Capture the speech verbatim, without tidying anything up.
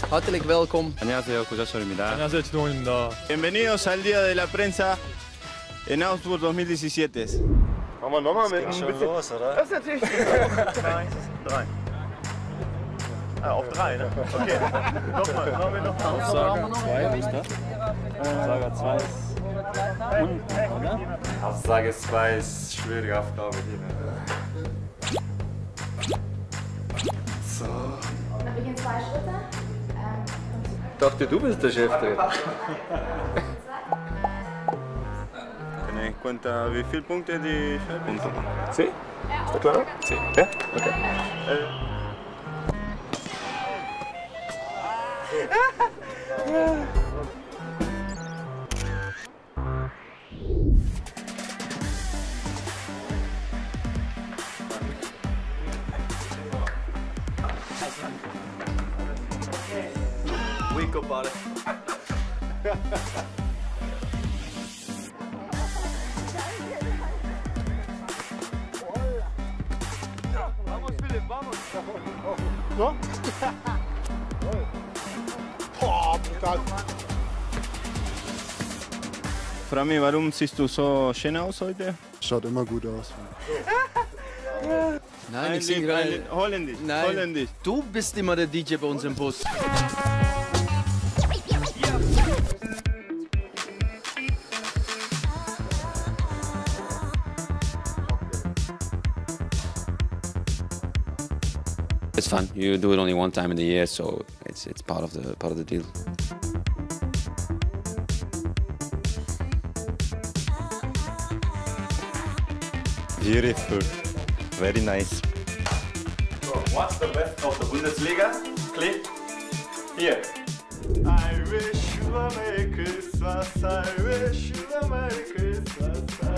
Hartelijk welkom. 안녕하세요, 고자철입니다. 안녕하세요, 지동원입니다. Bienvenidos al Día de la Prensa en Augsburg zwanzig diecisiete. Machen wir nochmal mit ein bisschen los, oder? Das ist natürlich drei. drei. Ah, auf drei, ne? Okay. Nochmal, machen wir nochmal. Aufsager zwei, nicht das? Aufsager zwei ist unten, oder? Aufsage zwei ist schwierige Aufgabe hier. So. Dann beginnen zwei Schritte. Ähm, Ich dachte, du bist der Cheftrainer. ¿Tenés cuenta wie viele Punkte die Punkte? Sí? Ist das klar? Sí. Ja? Okay. Wico pare. Vamos, Philipp, vamos. So? Boah, brutal. Frami, warum siehst du so schön aus heute? Schaut immer gut aus. Nein, Ein ich singe Lied, gerade. ein Lied. Holländisch. Nein, Holländisch. du bist immer der D J bei uns im Bus. It's fun. You do it only one time in the year, so it's it's part of the part of the deal. Beautiful. Very nice. So, what's the best of the Bundesliga? Click here. I wish you a Merry Christmas. I wish you a Merry Christmas.